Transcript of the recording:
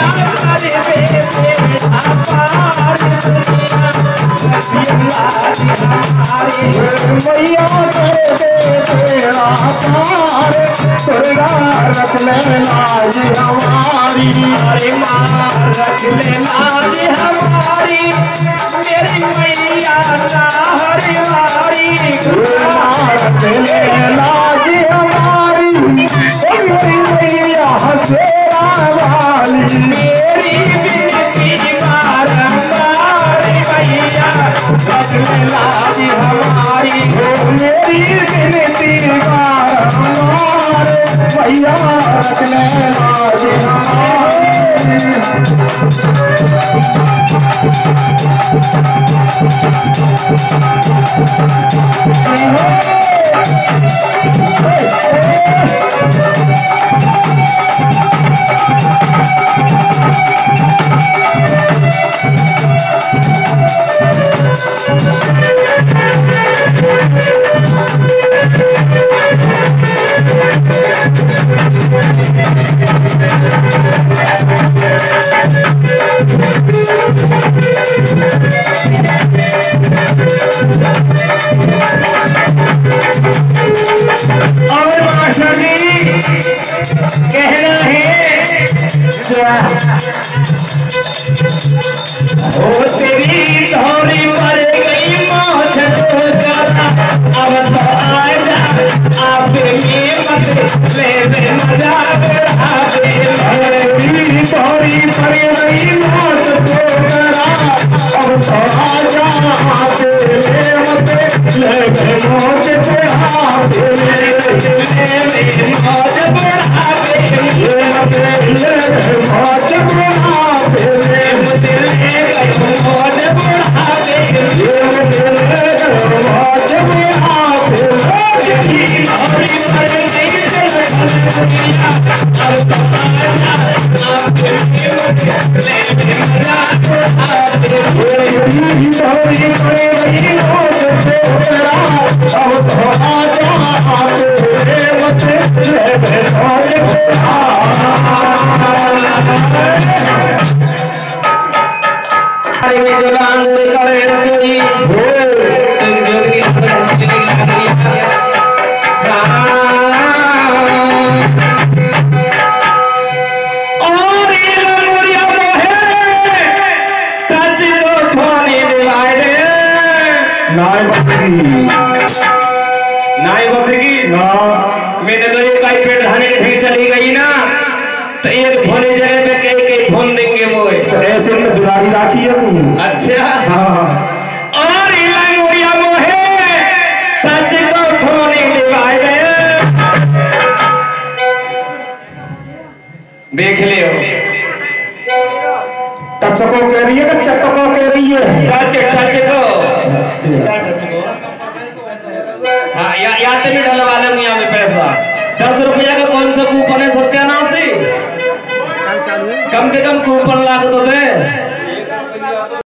मैया तेरा पार तुरगा रख ले लाज हमारी हरे माँ रख ले लाज हमारी मेरी मैया ना हरी वारी रख ले लाज हमारी मेरी मैया तेरा वाली मेरी बिनती बारंबार मैया रख ले लाज हमारी मेरी बिनती बारंबार मैया रख ले लाज हमारी कहना है हो तेरी धौरी पर गई मौत अब तो आजा आप ये मत ले मजा तेरी धौरी पर गई मौत को करा अब तो आजा तेरे मत ले मौत पे हाथ मौज बढ़ावे मौज बढ़ावे मौज बढ़ावे नाई बसेगी मैंने तो एक आई पेट धाने के ठेक चली गई ना तो एक फोने जगह पे कई फोन देंगे वो ऐसे में दुलारी राखी है तू अच्छा हाँ और इलान मोरिया मोहे सच को फोन दिवाए गए देख ले टच को कह रही है कि चक को कह रही है टच को हाँ या तो भी डलवा ले मुझे में पैसा 10 रुपया का कौन सा कूपन है सत्यानाश से कम से कम कूपन लाग तो दे